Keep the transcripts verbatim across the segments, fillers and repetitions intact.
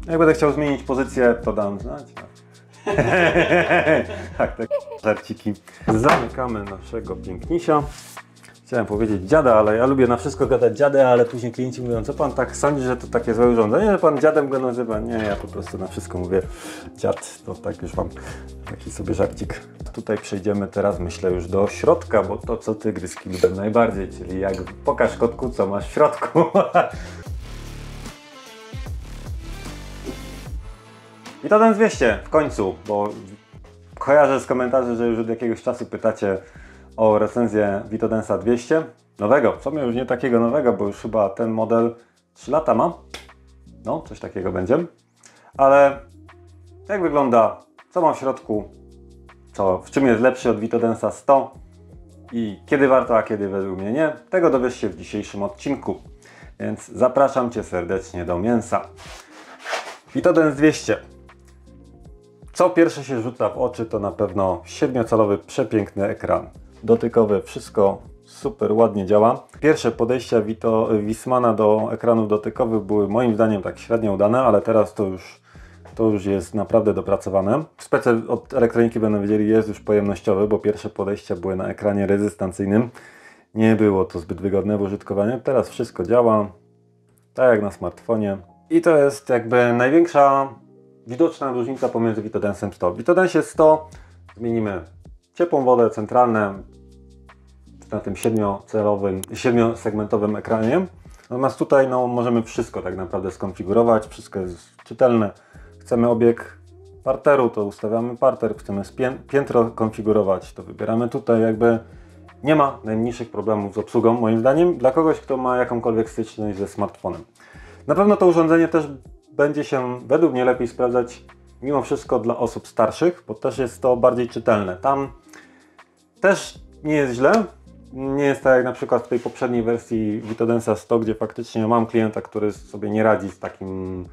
Jak będę chciał zmienić pozycję, to dam znać. Tak, tak, żarciki. Zamykamy naszego pięknisia. Chciałem powiedzieć dziada, ale ja lubię na wszystko gadać dziadę, ale później klienci mówią, co pan tak sądzi, że to takie złe urządzenie, że pan dziadem go nazywa? Nie, ja po prostu na wszystko mówię dziad, to tak już mam taki sobie żarcik. Tutaj przejdziemy teraz, myślę, już do środka, bo to, co tygryski lubią najbardziej, czyli jak pokaż kotku, co masz w środku. I to ten dwieście w końcu, bo kojarzę z komentarzy, że już od jakiegoś czasu pytacie o recenzję Vitodensa dwieście. Nowego, w sumie już nie takiego nowego, bo już chyba ten model trzy lata ma. No, coś takiego będzie. Ale jak wygląda, co ma w środku, co, w czym jest lepszy od Vitodensa sto i kiedy warto, a kiedy według mnie nie, tego dowiesz się w dzisiejszym odcinku. Więc zapraszam Cię serdecznie do mięsa. Vitodens dwieście. Co pierwsze się rzuca w oczy, to na pewno siedmiocalowy przepiękny ekran dotykowy, wszystko super ładnie działa. Pierwsze podejścia Vito, Wismana do ekranów dotykowych były moim zdaniem tak średnio udane, ale teraz to już, to już jest naprawdę dopracowane. Spece od elektroniki będą wiedzieli, jest już pojemnościowy, bo pierwsze podejścia były na ekranie rezystancyjnym. Nie było to zbyt wygodne w użytkowaniu. Teraz wszystko działa tak jak na smartfonie. I to jest jakby największa widoczna różnica pomiędzy Vitodensem sto. W Vitodensie sto zmienimy ciepłą wodę, centralne na tym siedmiocelowym, siedmiosegmentowym ekranie. Natomiast tutaj no, możemy wszystko tak naprawdę skonfigurować, wszystko jest czytelne. Chcemy obieg parteru, to ustawiamy parter, chcemy piętro konfigurować, to wybieramy tutaj. Jakby nie ma najmniejszych problemów z obsługą, moim zdaniem, dla kogoś, kto ma jakąkolwiek styczność ze smartfonem. Na pewno to urządzenie też będzie się według mnie lepiej sprawdzać mimo wszystko dla osób starszych, bo też jest to bardziej czytelne. Tam też nie jest źle. Nie jest tak jak na przykład w tej poprzedniej wersji Vitodensa sto, gdzie faktycznie mam klienta, który sobie nie radzi z takim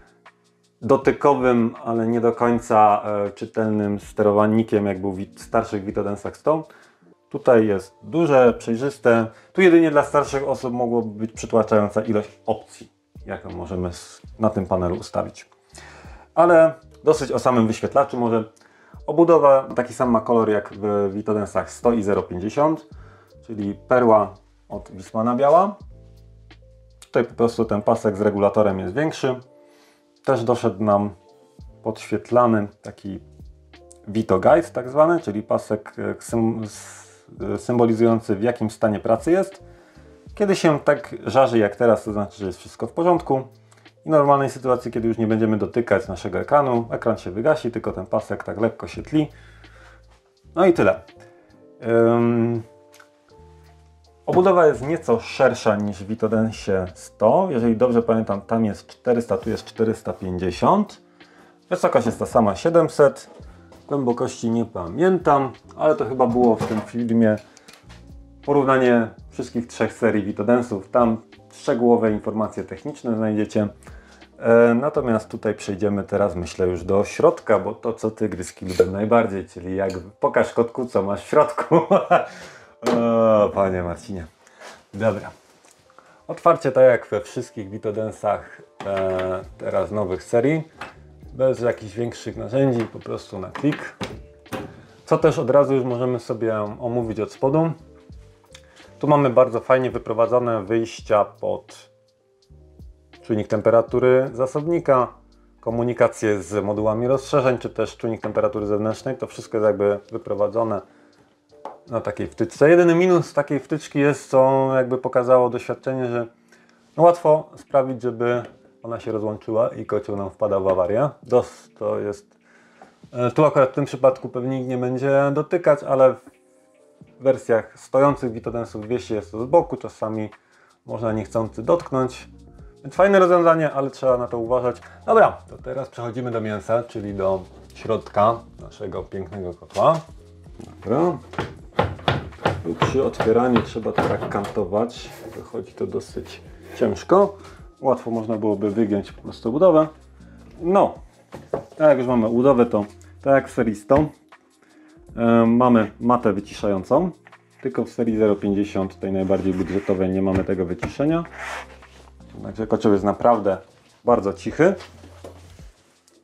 dotykowym, ale nie do końca e, czytelnym sterowanikiem, jak był w starszych Vitodensach sto. Tutaj jest duże, przejrzyste. Tu jedynie dla starszych osób mogłoby być przytłaczająca ilość opcji, jaką możemy na tym panelu ustawić. Ale dosyć o samym wyświetlaczu może. Obudowa taki sam ma kolor jak w Vitodensach sto i zero pięćdziesiąt, czyli perła od Wismana biała. Tutaj po prostu ten pasek z regulatorem jest większy. Też doszedł nam podświetlany taki Vito Guide tak zwany, czyli pasek symbolizujący, w jakim stanie pracy jest. Kiedy się tak żarzy jak teraz, to znaczy, że jest wszystko w porządku. I w normalnej sytuacji, kiedy już nie będziemy dotykać naszego ekranu, ekran się wygasi, tylko ten pasek tak lekko się tli. No i tyle. Um, obudowa jest nieco szersza niż w Vitodensie sto. Jeżeli dobrze pamiętam, tam jest czterysta, tu jest czterysta pięćdziesiąt. Wysokość jest ta sama, siedemset. Głębokości nie pamiętam, ale to chyba było w tym filmie porównanie wszystkich trzech serii Vitodensów. Tam szczegółowe informacje techniczne znajdziecie. E, natomiast tutaj przejdziemy teraz, myślę, już do środka, bo to, co tygryski lubią najbardziej, czyli jak pokaż kotku, co masz w środku. O, panie Marcinie. Dobra. Otwarcie tak jak we wszystkich Vitodensach e, teraz nowych serii. Bez jakichś większych narzędzi, po prostu na klik. Co też od razu już możemy sobie omówić od spodu. Tu mamy bardzo fajnie wyprowadzone wyjścia pod czujnik temperatury zasobnika, komunikację z modułami rozszerzeń, czy też czujnik temperatury zewnętrznej. To wszystko jest jakby wyprowadzone na takiej wtyczce. Jedyny minus takiej wtyczki jest, co jakby pokazało doświadczenie, że no łatwo sprawić, żeby ona się rozłączyła i kocioł nam wpadał w awarię. DOS to jest... Tu akurat w tym przypadku pewnie nikt nie będzie dotykać, ale w wersjach stojących Vitodensów dwieście jest to z boku, czasami można niechcący dotknąć. Więc fajne rozwiązanie, ale trzeba na to uważać. Dobra, to teraz przechodzimy do mięsa, czyli do środka naszego pięknego kotła. Dobra. Tu przy otwieraniu trzeba to tak kantować. Wychodzi to dosyć ciężko. Łatwo można byłoby wygiąć po prostu budowę. No, tak jak już mamy budowę, to tak jak w serii sto yy, mamy matę wyciszającą. Tylko w serii zero pięćdziesiąt, tej najbardziej budżetowej, nie mamy tego wyciszenia. Także kocioł jest naprawdę bardzo cichy.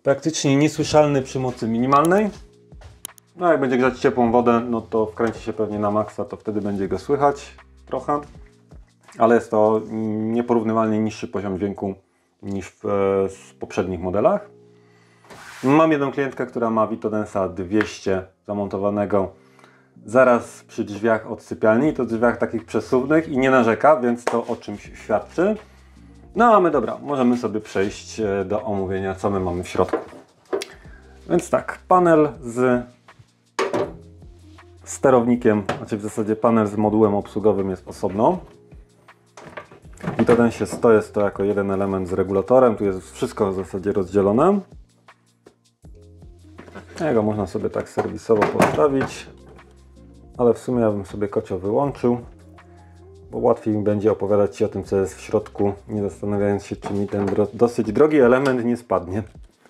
praktycznie niesłyszalny przy mocy minimalnej. No jak będzie grzać ciepłą wodę, no to wkręci się pewnie na maksa, to wtedy będzie go słychać trochę. Ale jest to nieporównywalnie niższy poziom dźwięku niż w, w poprzednich modelach. Mam jedną klientkę, która ma Vitodensa dwieście zamontowanego zaraz przy drzwiach od sypialni, to drzwiach takich przesuwnych i nie narzeka, więc to o czymś świadczy. No a my dobra, możemy sobie przejść do omówienia, co my mamy w środku. Więc tak, panel z sterownikiem, znaczy w zasadzie panel z modułem obsługowym jest osobno. W Vitodensie sto jest to jako jeden element z regulatorem, tu jest wszystko w zasadzie rozdzielone. Jego można sobie tak serwisowo postawić, ale w sumie ja bym sobie kocioł wyłączył, bo łatwiej mi będzie opowiadać Ci o tym, co jest w środku, nie zastanawiając się, czy mi ten dosyć drogi element nie spadnie.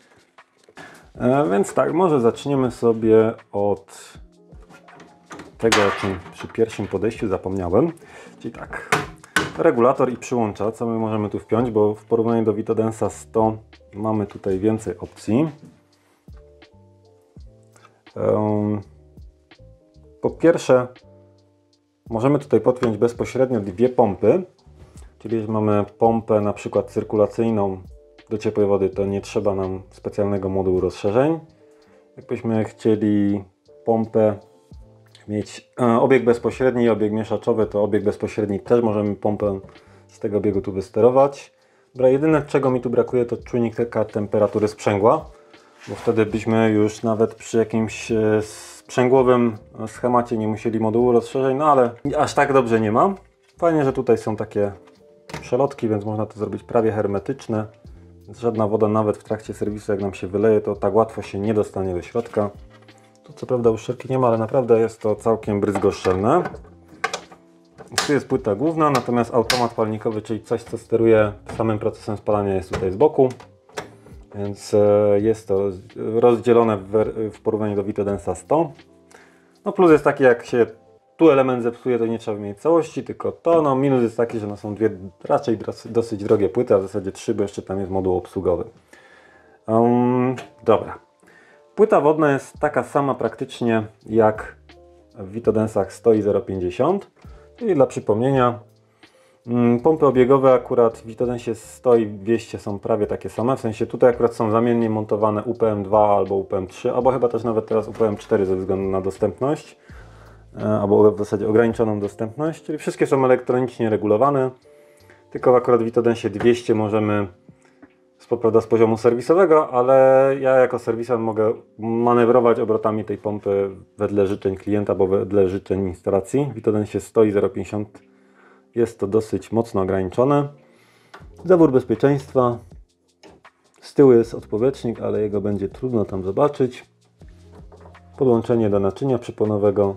E, więc tak, może zaczniemy sobie od tego, o czym przy pierwszym podejściu zapomniałem. Czyli tak, regulator i przyłącza, co my możemy tu wpiąć, bo w porównaniu do Vitodensa sto mamy tutaj więcej opcji. Po pierwsze, możemy tutaj podpiąć bezpośrednio dwie pompy, czyli jeśli mamy pompę na przykład cyrkulacyjną do ciepłej wody, to nie trzeba nam specjalnego modułu rozszerzeń. Jakbyśmy chcieli pompę mieć e, obieg bezpośredni i obieg mieszaczowy, to obieg bezpośredni też możemy pompę z tego obiegu tu wysterować. Dobra, jedyne czego mi tu brakuje, to czujnik temperatury sprzęgła, bo wtedy byśmy już nawet przy jakimś e, sprzęgłowym schemacie nie musieli modułu rozszerzeń, no ale aż tak dobrze nie ma. Fajnie, że tutaj są takie przelotki, więc można to zrobić prawie hermetyczne. Więc żadna woda nawet w trakcie serwisu, jak nam się wyleje, to tak łatwo się nie dostanie do środka. Tu co prawda uszczelki nie ma, ale naprawdę jest to całkiem bryzgoszczelne. Tu jest płyta główna, natomiast automat palnikowy, czyli coś, co steruje samym procesem spalania, jest tutaj z boku. Więc jest to rozdzielone w, w porównaniu do Vitodensa sto. No plus jest taki, jak się tu element zepsuje, to nie trzeba mieć całości, tylko to. No minus jest taki, że no są dwie raczej dosyć drogie płyty, a w zasadzie trzy, bo jeszcze tam jest moduł obsługowy. Um, dobra. Płyta wodna jest taka sama praktycznie jak w Vitodensach sto i zero przecinek pięćdziesiąt. Czyli dla przypomnienia, pompy obiegowe akurat w Vitodensie sto i dwieście są prawie takie same, w sensie tutaj akurat są zamiennie montowane U P M dwa albo U P M trzy, albo chyba też nawet teraz U P M cztery ze względu na dostępność, albo w zasadzie ograniczoną dostępność, czyli wszystkie są elektronicznie regulowane, tylko akurat w Vitodensie dwieście możemy, co prawda z poziomu serwisowego, ale ja jako serwisant mogę manewrować obrotami tej pompy wedle życzeń klienta, bo wedle życzeń instalacji. W Vitodensie sto i zero przecinek pięćdziesiąt jest to dosyć mocno ograniczone. Zawór bezpieczeństwa. Z tyłu jest odpowietrznik, ale jego będzie trudno tam zobaczyć. Podłączenie do naczynia przyponowego.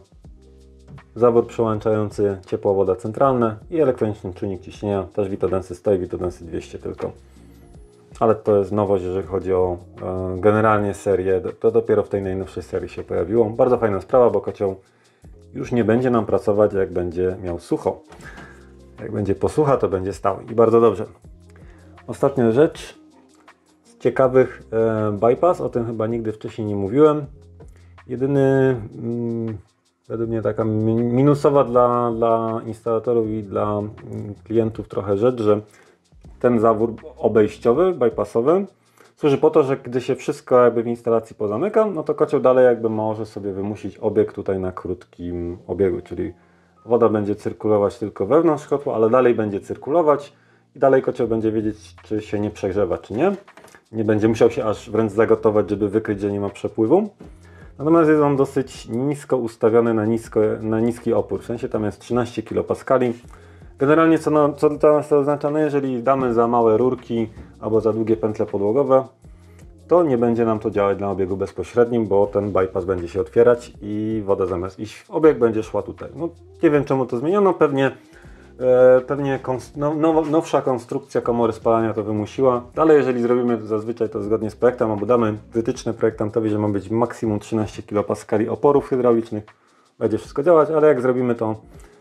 Zawór przełączający ciepła woda centralne i elektroniczny czujnik ciśnienia. Też Vitodensy sto i Vitodensy dwieście tylko. Ale to jest nowość, jeżeli chodzi o e, generalnie serię. To dopiero w tej najnowszej serii się pojawiło. Bardzo fajna sprawa, bo kocioł już nie będzie nam pracować, jak będzie miał sucho. Jak będzie posłucha, to będzie stał i bardzo dobrze. Ostatnia rzecz z ciekawych, e, bypass, o tym chyba nigdy wcześniej nie mówiłem. Jedyny, mm, według mnie taka minusowa dla, dla instalatorów i dla mm, klientów trochę rzecz, że ten zawór obejściowy, bypassowy służy po to, że gdy się wszystko jakby w instalacji pozamyka, no to kocioł dalej jakby może sobie wymusić obieg tutaj na krótkim obiegu, czyli woda będzie cyrkulować tylko wewnątrz kotła, ale dalej będzie cyrkulować i dalej kocioł będzie wiedzieć, czy się nie przegrzewa, czy nie. Nie będzie musiał się aż wręcz zagotować, żeby wykryć, że nie ma przepływu. Natomiast jest on dosyć nisko ustawiony na, nisko, na niski opór, w sensie tam jest trzynaście kilopaskali. Generalnie co, no, co to jest oznaczane, jeżeli damy za małe rurki albo za długie pętle podłogowe, to nie będzie nam to działać na obiegu bezpośrednim, bo ten bypass będzie się otwierać i woda zamiast iść w obieg będzie szła tutaj. No, nie wiem czemu to zmieniono, pewnie, e, pewnie konst no, now, nowsza konstrukcja komory spalania to wymusiła, ale jeżeli zrobimy zazwyczaj to zgodnie z projektem, albo damy wytyczne projektantowi, że ma być maksimum trzynaście kilopaskali oporów hydraulicznych, będzie wszystko działać, ale jak zrobimy to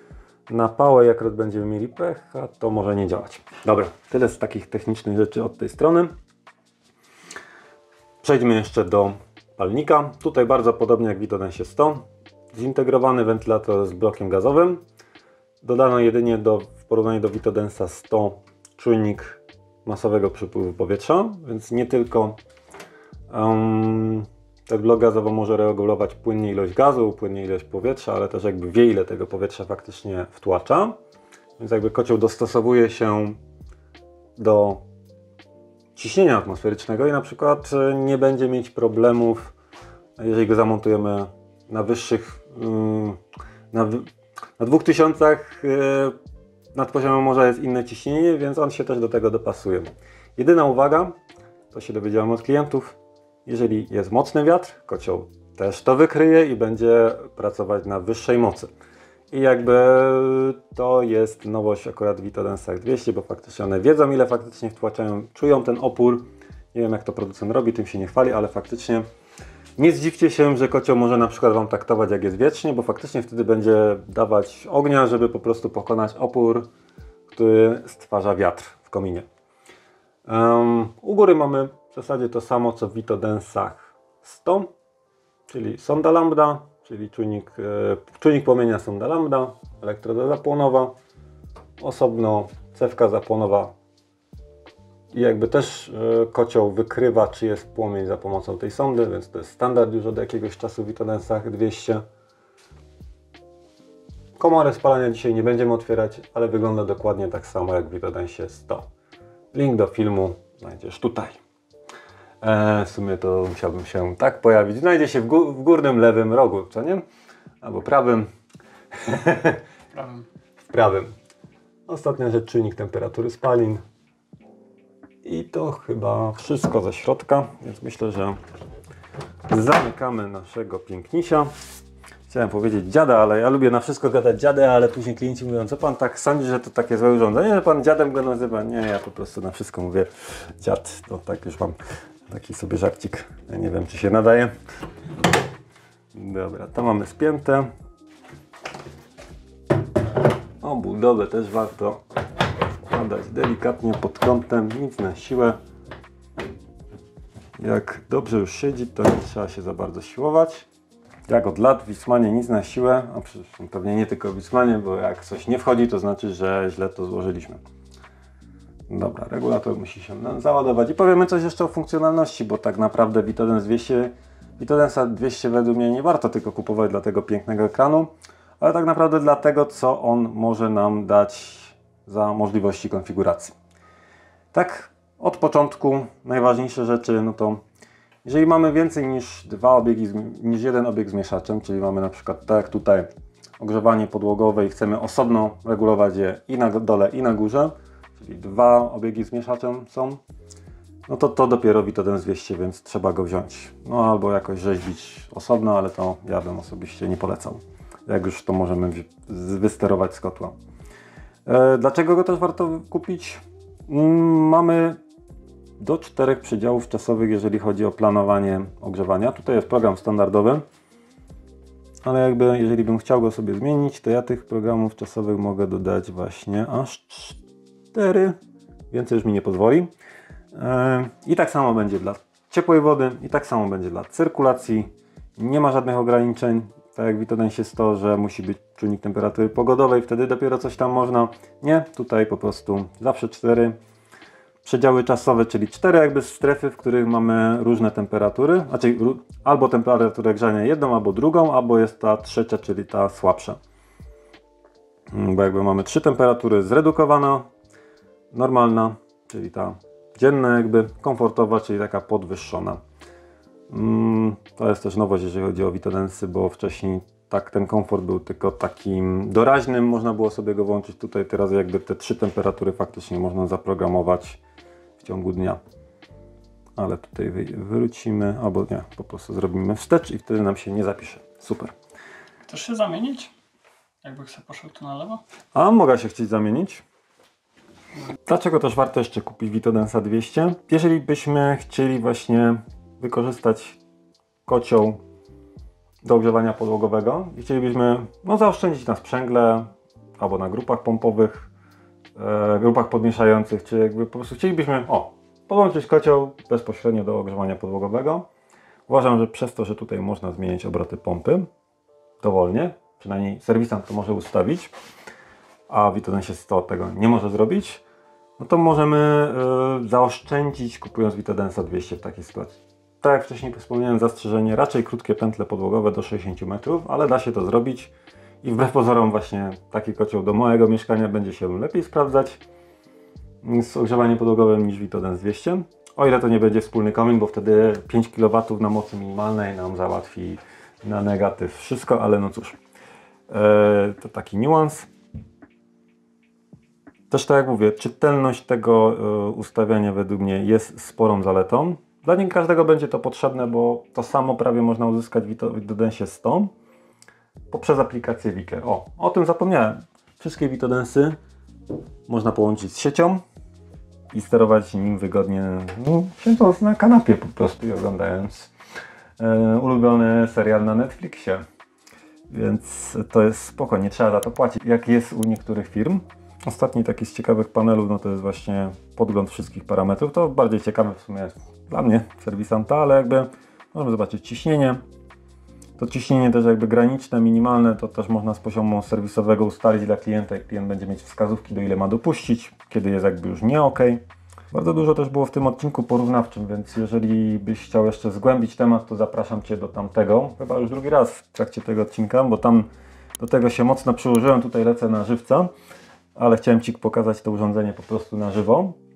na pałę, jak będziemy mieli pecha, to może nie działać. Dobra, tyle z takich technicznych rzeczy od tej strony. Przejdźmy jeszcze do palnika. Tutaj bardzo podobnie jak w Vitodensie sto. Zintegrowany wentylator z blokiem gazowym. Dodano jedynie do, w porównaniu do Vitodensa sto czujnik masowego przepływu powietrza, więc nie tylko um, ten blok gazowy może regulować płynnie ilość gazu, płynnie ilość powietrza, ale też jakby wie, ile tego powietrza faktycznie wtłacza. Więc jakby kocioł dostosowuje się do ciśnienia atmosferycznego i na przykład nie będzie mieć problemów, jeżeli go zamontujemy na wyższych, na, na dwóch tysiącach nad poziomem morza jest inne ciśnienie, więc on się też do tego dopasuje. Jedyna uwaga, to się dowiedziałem od klientów, jeżeli jest mocny wiatr, kocioł też to wykryje i będzie pracować na wyższej mocy. I jakby to jest nowość akurat w Vitodensach dwieście, bo faktycznie one wiedzą, ile faktycznie wtłaczają, czują ten opór. Nie wiem, jak to producent robi, tym się nie chwali, ale faktycznie nie zdziwcie się, że kocioł może na przykład Wam taktować, jak jest wiecznie, bo faktycznie wtedy będzie dawać ognia, żeby po prostu pokonać opór, który stwarza wiatr w kominie. Um, u góry mamy w zasadzie to samo, co w Vitodensach sto, czyli sonda lambda, czyli czujnik, e, czujnik płomienia sonda lambda, elektroda zapłonowa, osobno cewka zapłonowa i jakby też e, kocioł wykrywa, czy jest płomień za pomocą tej sondy, więc to jest standard już od jakiegoś czasu w Vitodensach dwieście. Komorę spalania dzisiaj nie będziemy otwierać, ale wygląda dokładnie tak samo jak w Vitodensie sto. Link do filmu znajdziesz tutaj. E, w sumie to musiałbym się tak pojawić. Znajdzie się w, gó w górnym lewym rogu, co nie? Albo prawym. Prawym. W prawym. Ostatnia rzecz, czujnik temperatury spalin. I to chyba wszystko ze środka, więc myślę, że zamykamy naszego pięknisia. Chciałem powiedzieć dziada, ale ja lubię na wszystko gadać dziadę, ale później klienci mówią, co pan tak sądzi, że to takie złe urządzenie, że pan dziadem go nazywa? Nie, ja po prostu na wszystko mówię dziad. To tak już mam taki sobie żarcik. Ja nie wiem, czy się nadaje. Dobra, to mamy spięte. Obudowę też warto wkładać delikatnie pod kątem, nic na siłę. Jak dobrze już siedzi, to nie trzeba się za bardzo siłować. Jak od lat w Wismanie nic na siłę, a przecież pewnie nie tylko w Wismanie, bo jak coś nie wchodzi, to znaczy, że źle to złożyliśmy. Dobra, regulator musi się nam załadować i powiemy coś jeszcze o funkcjonalności, bo tak naprawdę Vitodens dwieście, Vitodensa dwieście według mnie nie warto tylko kupować dla tego pięknego ekranu, ale tak naprawdę dla tego, co on może nam dać za możliwości konfiguracji. Tak, od początku najważniejsze rzeczy, no to jeżeli mamy więcej niż dwa obiegi, niż jeden obieg z mieszaczem, czyli mamy na przykład tak jak tutaj ogrzewanie podłogowe i chcemy osobno regulować je i na dole i na górze, czyli dwa obiegi z mieszaczem są, no to to dopiero Vitodens dwieście, więc trzeba go wziąć. No albo jakoś rzeźbić osobno, ale to ja bym osobiście nie polecał. Jak już to możemy wysterować z kotła. E, dlaczego go też warto kupić? Mm, mamy do czterech przedziałów czasowych, jeżeli chodzi o planowanie ogrzewania. Tutaj jest program standardowy, ale jakby jeżeli bym chciał go sobie zmienić, to ja tych programów czasowych mogę dodać właśnie aż cztery. Więcej już mi nie pozwoli. I tak samo będzie dla ciepłej wody, i tak samo będzie dla cyrkulacji. Nie ma żadnych ograniczeń, tak jak w Vitodensie sto, że musi być czujnik temperatury pogodowej, wtedy dopiero coś tam można. Nie, tutaj po prostu zawsze cztery. Przedziały czasowe, czyli cztery jakby strefy, w których mamy różne temperatury, znaczy albo temperaturę grzania jedną, albo drugą, albo jest ta trzecia, czyli ta słabsza. Bo jakby mamy trzy temperatury: zredukowana, normalna, czyli ta dzienna jakby, komfortowa, czyli taka podwyższona. To jest też nowość, jeżeli chodzi o Vitodensy, bo wcześniej tak ten komfort był tylko takim doraźnym, można było sobie go włączyć. Tutaj teraz jakby te trzy temperatury faktycznie można zaprogramować w ciągu dnia. Ale tutaj wrócimy, albo nie, po prostu zrobimy wstecz i wtedy nam się nie zapisze. Super. Chcesz się zamienić? Jakby chcę poszedł tu na lewo? A mogę się chcieć zamienić. Dlaczego też warto jeszcze kupić Vitodensa dwieście? Jeżeli byśmy chcieli właśnie wykorzystać kocioł do ogrzewania podłogowego i chcielibyśmy no, zaoszczędzić na sprzęgle albo na grupach pompowych, e, grupach podmieszających, czy jakby po prostu chcielibyśmy o, podłączyć kocioł bezpośrednio do ogrzewania podłogowego. Uważam, że przez to, że tutaj można zmieniać obroty pompy dowolnie, przynajmniej serwisant to może ustawić, a Vitodensie sto tego nie może zrobić, no to możemy yy, zaoszczędzić kupując Vitodensa dwieście w takiej sytuacji. Tak jak wcześniej wspomniałem, zastrzeżenie, raczej krótkie pętle podłogowe do sześćdziesięciu metrów, ale da się to zrobić i wbrew pozorom właśnie taki kocioł do mojego mieszkania będzie się lepiej sprawdzać z ogrzewaniem podłogowym niż Vitodens dwieście. O ile to nie będzie wspólny komin, bo wtedy pięć kilowatów na mocy minimalnej nam załatwi na negatyw wszystko, ale no cóż, e, to taki niuans. Też tak jak mówię, czytelność tego e, ustawiania według mnie jest sporą zaletą. Dla nie każdego będzie to potrzebne, bo to samo prawie można uzyskać w Vitodensie sto poprzez aplikację Wicker. O, o tym zapomniałem. Wszystkie Vitodensy można połączyć z siecią i sterować nim wygodnie, no, siedząc na kanapie po prostu i oglądając e, ulubiony serial na Netflixie. Więc to jest spoko, nie trzeba za to płacić, jak jest u niektórych firm. Ostatni taki z ciekawych panelów, no to jest właśnie podgląd wszystkich parametrów. To bardziej ciekawe w sumie dla mnie, serwisanta, ale jakby możemy zobaczyć ciśnienie. To ciśnienie też jakby graniczne, minimalne, to też można z poziomu serwisowego ustalić dla klienta i klient będzie mieć wskazówki, do ile ma dopuścić, kiedy jest jakby już nie ok. Bardzo dużo też było w tym odcinku porównawczym, więc jeżeli byś chciał jeszcze zgłębić temat, to zapraszam Cię do tamtego, chyba już drugi raz w trakcie tego odcinka, bo tam do tego się mocno przyłożyłem, tutaj lecę na żywca, ale chciałem Ci pokazać to urządzenie po prostu na żywo.